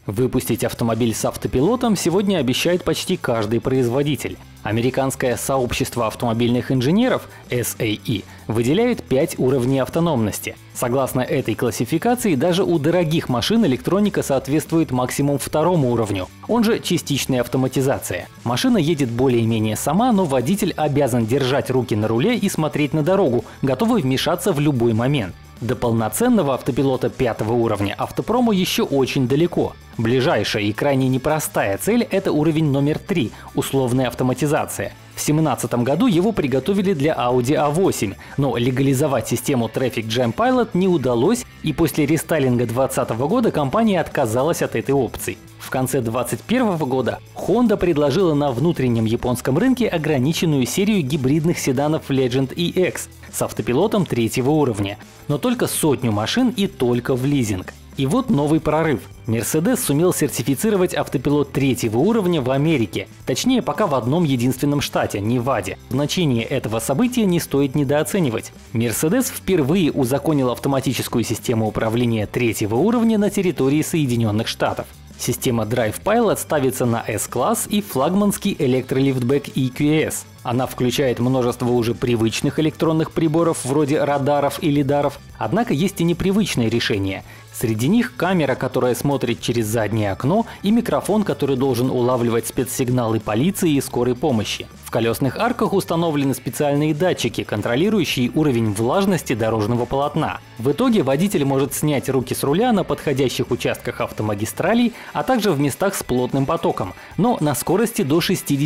Выпустить автомобиль с автопилотом сегодня обещает почти каждый производитель. Американское сообщество автомобильных инженеров SAE выделяет 5 уровней автономности. Согласно этой классификации, даже у дорогих машин электроника соответствует максимум 2-му уровню, он же частичная автоматизация. Машина едет более-менее сама, но водитель обязан держать руки на руле и смотреть на дорогу, готовый вмешаться в любой момент. До полноценного автопилота 5-го уровня автопрому еще очень далеко. Ближайшая и крайне непростая цель – это уровень номер 3 – условная автоматизация. В 2017 году его приготовили для Audi A8, но легализовать систему Traffic Jam Pilot не удалось, и после рестайлинга 2020 года компания отказалась от этой опции. В конце 2021 года Honda предложила на внутреннем японском рынке ограниченную серию гибридных седанов Legend EX с автопилотом 3-го уровня, но только 100 машин и только в лизинг. И вот новый прорыв. Mercedes сумел сертифицировать автопилот 3-го уровня в Америке, точнее пока в одном единственном штате – Неваде. Значение этого события не стоит недооценивать. Mercedes впервые узаконил автоматическую систему управления 3-го уровня на территории Соединенных Штатов. Система Drive Pilot ставится на S-класс и флагманский электролифтбэк EQS. Она включает множество уже привычных электронных приборов вроде радаров и лидаров, однако есть и непривычные решения. Среди них камера, которая смотрит через заднее окно, и микрофон, который должен улавливать спецсигналы полиции и скорой помощи. В колесных арках установлены специальные датчики, контролирующие уровень влажности дорожного полотна. В итоге водитель может снять руки с руля на подходящих участках автомагистралей, а также в местах с плотным потоком, но на скорости до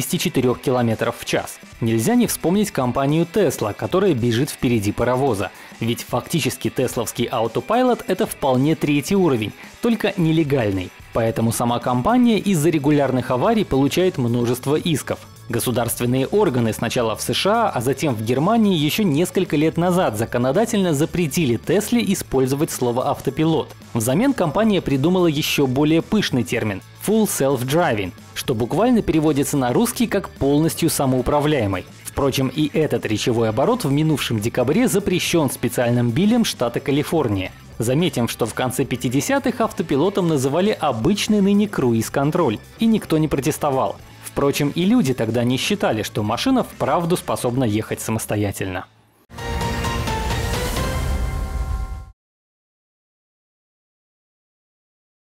64 км в час. Нельзя не вспомнить компанию Tesla, которая бежит впереди паровоза. Ведь фактически тесловский Autopilot – это вполне 3-й уровень, только нелегальный. Поэтому сама компания из-за регулярных аварий получает множество исков. Государственные органы сначала в США, а затем в Германии еще несколько лет назад законодательно запретили Тесле использовать слово «автопилот». Взамен компания придумала еще более пышный термин – Full Self-Driving, что буквально переводится на русский как «полностью самоуправляемый». Впрочем, и этот речевой оборот в минувшем декабре запрещен специальным биллем штата Калифорния. Заметим, что в конце 50-х автопилотом называли обычный ныне круиз-контроль, и никто не протестовал. Впрочем, и люди тогда не считали, что машина вправду способна ехать самостоятельно.